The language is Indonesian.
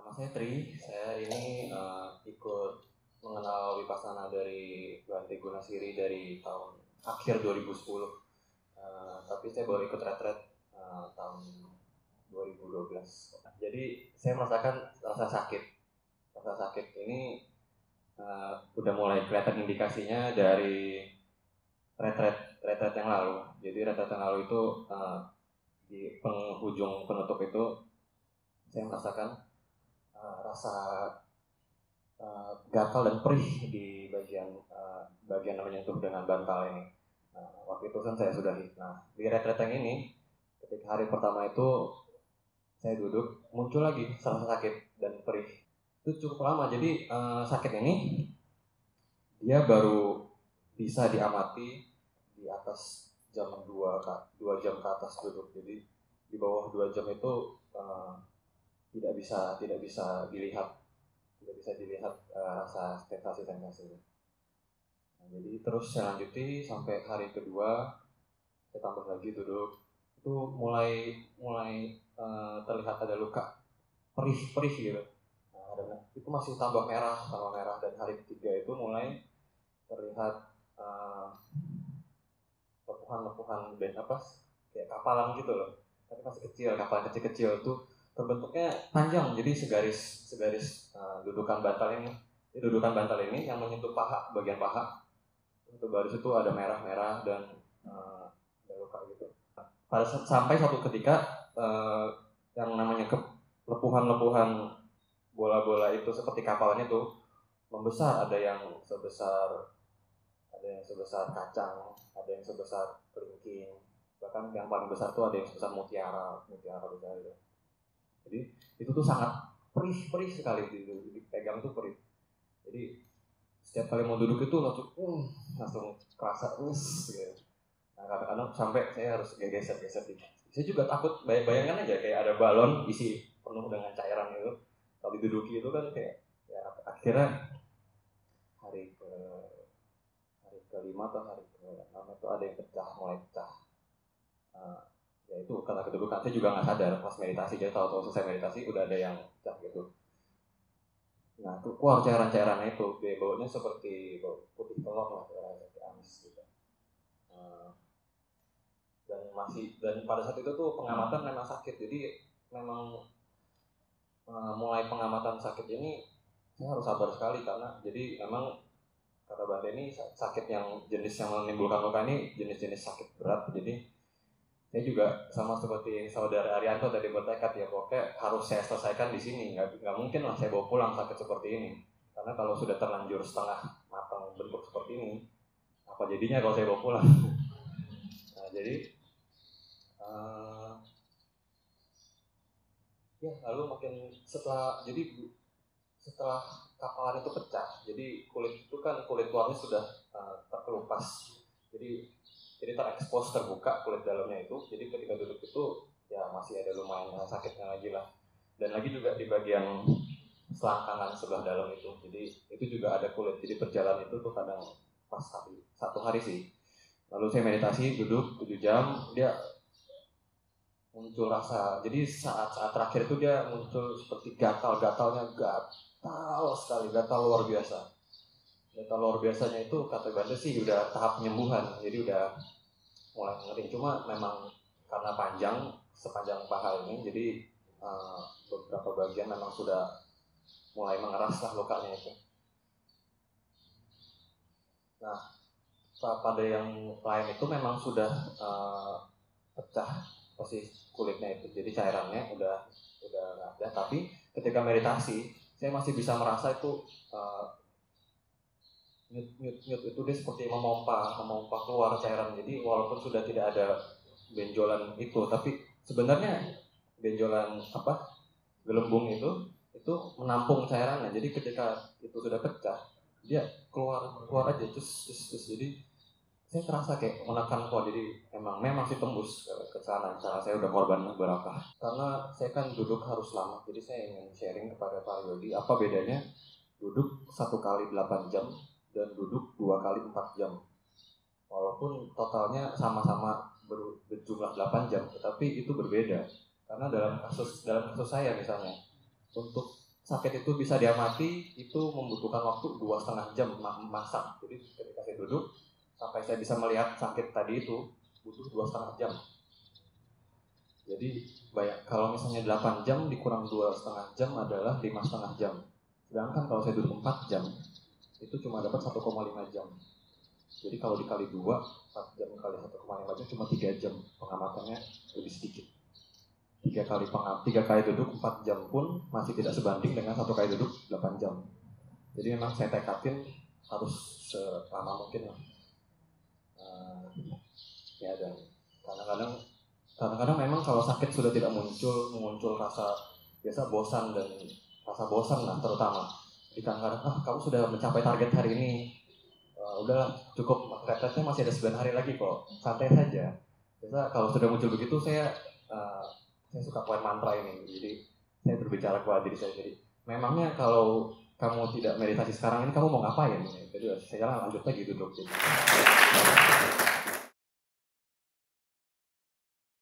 Nama saya Tri, saya ini ikut mengenal Vipassana dari Bhante Gunasiri dari tahun akhir 2010. Tapi saya baru ikut retret tahun 2012. Jadi saya merasakan rasa sakit. Rasa sakit ini udah mulai kelihatan indikasinya dari retret yang lalu. Jadi retret yang lalu itu di penghujung penutup itu saya merasakan rasa gatal dan perih di bagian namanya itu dengan bantal ini. Waktu itu kan saya sudahi. Nah, di retret yang ini, ketika hari pertama itu saya duduk, muncul lagi rasa sakit dan perih. Itu cukup lama. Jadi sakit ini dia baru bisa diamati di atas jam 2 jam ke atas duduk. Jadi di bawah 2 jam itu tidak bisa dilihat rasa sensasi-sensasinya. Nah, jadi terus saya lanjuti sampai hari kedua, saya tambah lagi duduk, itu mulai terlihat ada luka perih gitu. Nah, dan itu masih tambah merah dan hari ketiga itu mulai terlihat lepuhan kayak kapalan gitu loh, tapi masih kecil, kapalan kecil-kecil tuh terbentuknya panjang, jadi segaris dudukan bantal ini yang menyentuh bagian paha itu garis itu ada merah-merah dan ada luka gitu. Sampai satu ketika yang namanya lepuhan bola-bola itu seperti kapalan itu membesar, ada yang sebesar kacang, ada yang sebesar kelingking, bahkan yang paling besar tuh ada yang sebesar mutiara besar gitu. Jadi itu tuh sangat perih sekali, dipegang tuh perih. Jadi setiap kali mau duduk itu langsung kerasa gitu. Nah, kadang-kadang sampai saya harus geser dikit. Saya juga takut, bayangkan aja kayak ada balon isi penuh dengan cairan itu, kalau diduduki itu kan kayak ya akhirnya hari kelima atau hari ke-6 itu ada yang mulai pecah. Ya itu karena kedudukan, saya juga nggak sadar pas meditasi, jadi tahu selesai meditasi udah ada yang pecah gitu. Nah, keluar cairan-cairannya itu, baunya seperti bau putih telur lah, kayak amis gitu. Dan pada saat itu tuh pengamatan memang sakit, jadi memang mulai pengamatan sakit ini saya harus sabar sekali, karena jadi memang kata Bante ini sakit yang jenis yang menimbulkan luka ini jenis-jenis sakit berat. Jadi saya juga sama seperti saudara Arianto tadi bertekad, ya pokoknya harus saya selesaikan di sini, nggak mungkin lah saya bawa pulang sakit seperti ini, karena kalau sudah terlanjur setengah matang bentuk seperti ini, apa jadinya kalau saya bawa pulang. Nah, jadi ya lalu makin setelah kapalan itu pecah, jadi kulit luarnya sudah terkelupas, jadi terekspos, terbuka kulit dalamnya itu. Jadi ketika duduk itu ya masih ada lumayan sakitnya lagi lah, dan lagi juga di bagian selangkangan sebelah dalam itu, jadi itu juga ada kulit. Jadi berjalan itu tuh kadang pas satu hari sih, lalu saya meditasi duduk 7 jam, dia muncul rasa, jadi saat terakhir itu dia muncul seperti gatal-gatalnya, gatal sekali, gatal luar biasa. Gatal luar biasanya itu kata Bante sih udah tahap penyembuhan, jadi udah mulai ngeri. Cuma memang karena sepanjang paha ini, jadi beberapa bagian memang sudah mulai mengeras lah lukanya itu. Nah, pada yang lain itu memang sudah pecah posisi kulitnya itu, jadi cairannya udah nggak ada. Tapi ketika meditasi saya masih bisa merasa itu nyut itu dia seperti memompa keluar cairan. Jadi walaupun sudah tidak ada benjolan itu, tapi sebenarnya benjolan gelembung itu menampung cairannya. Jadi ketika itu sudah pecah, dia keluar aja terus. Jadi saya terasa kayak menekan kok, jadi memang sih tembus ke sana. Karena saya udah korban berapa, karena saya kan duduk harus lama, jadi saya ingin sharing kepada Pak Yodi apa bedanya duduk 1 kali 8 jam dan duduk 2 kali 4 jam. Walaupun totalnya sama-sama berjumlah 8 jam, tetapi itu berbeda. Karena dalam kasus saya misalnya, untuk sakit itu bisa diamati itu membutuhkan waktu 2,5 jam masak. Jadi ketika saya duduk sampai saya bisa melihat sakit tadi itu butuh 2,5 jam. Jadi kalau misalnya 8 jam dikurang 2,5 jam adalah 5,5 jam. Sedangkan kalau saya duduk 4 jam itu cuma dapat 1,5 jam. Jadi kalau dikali 2, 4 jam kali 1,5 jam cuma 3 jam. Pengamatannya lebih sedikit. 3 kali duduk 4 jam pun masih tidak sebanding dengan 1 kali duduk 8 jam. Jadi memang saya tekatin harus selama mungkin lah. Ya, dan kadang-kadang memang kalau sakit sudah tidak muncul rasa biasa bosan dan rasa bosan lah terutama. Jadi kadang-kadang kamu sudah mencapai target hari ini, udahlah cukup, retretnya masih ada 9 hari lagi kok, santai saja. Biasa kalau sudah muncul begitu saya suka poin mantra ini. Jadi saya berbicara kepada diri saya sendiri. Memangnya kalau kamu tidak meditasi sekarang ini kamu mau ngapain? Jadi saya lanjut lagi duduk.